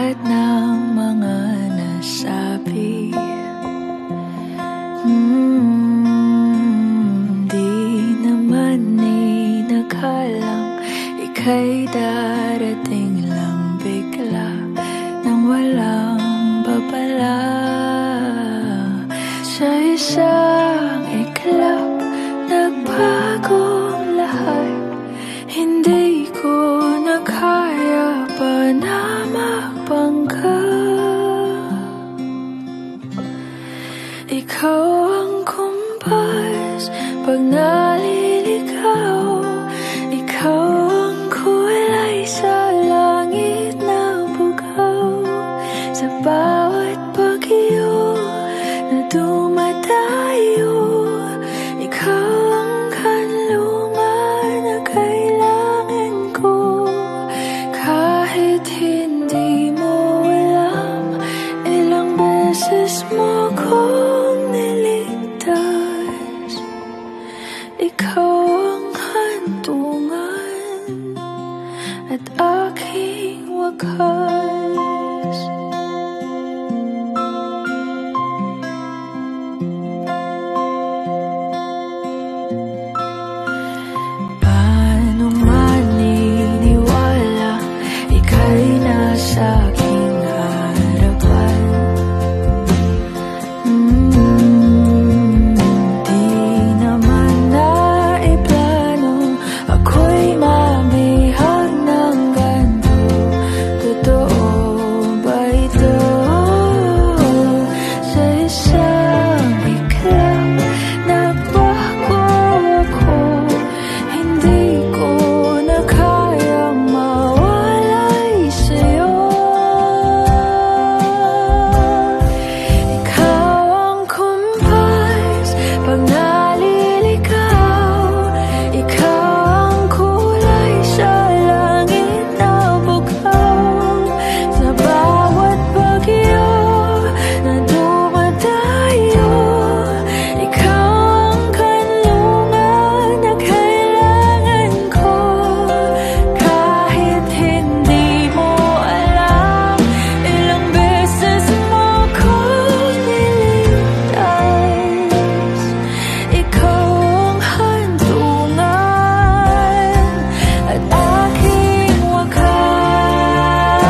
lahat ng mga nasabi. Di naman inakalang ika'y darating lang bigla nang walang babala. Sa isang iglap, nagbagong lahat. Hindi ko na kaya pa na magpangga. Ikaw ang kumpas pag naliligaw. Ikaw ang kulay sa langit na bugaw. Sa bawat bagyo na dumadayo, ikaw ang kanlungan na kailangan ko. Kahit hindi mo alam, ilang beses mo kong niligtas. Ikaw ang hantungan at aking wakas. Paano maniniwala ika'y nasa aking harapan? Di naman naiplano, ako'y mamihag ng ganito. Totoo ba ito? Sa isang iglap, nagbago ako. Hindi ko na kayang mawalay sa'yo. Ikaw ang kumpas pag naliligaw. Ikaw ang kulay sa langit na bugaw. Sa bawat bagyo na dumadayo, ikaw ang kanlungan na kailangan ko. Kahit hindi mo alam, ilang beses mo kong niligtas. Ikaw ang hantungan at aking wakas.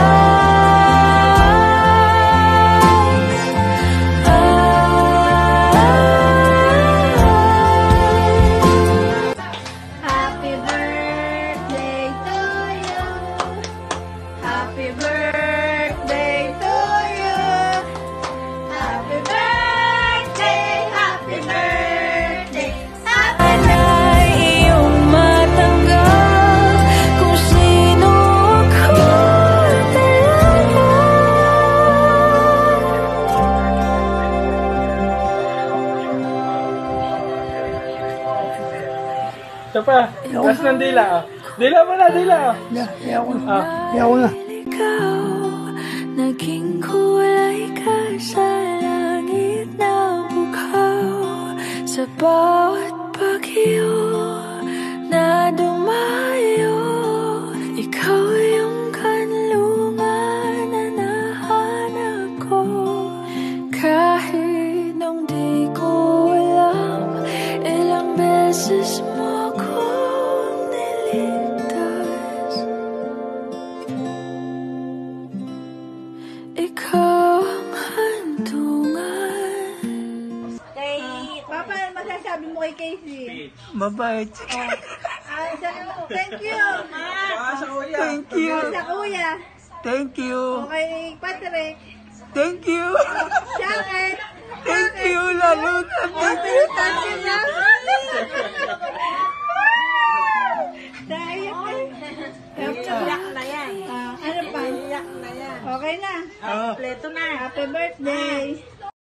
Happy birthday to you. Happy birthday to you. Happy birthday, happy birthday. Happy Na iyong matanggap kung sino ako talaga. Ito pa, taas ng dila. Dila mo na, dila. Iyaw ko na. Iyaw ko na. Ikaw, naging kulay ka sa langit na bukaw. Sa bawat bagyo na dumayo, ikaw yung kanlungan na nahanap ko. Kahit nung di ko alam, ilang beses mo kong niligtas. Ikaw ang hantungan. Kay Papa, ano masasabi mo kay Casey? Mabait. Thank you, Ma. Thank you. Sa kuya. Thank you. Okay, Patrick. Thank you. Jacket. Thank you. Lalo na. Thank you.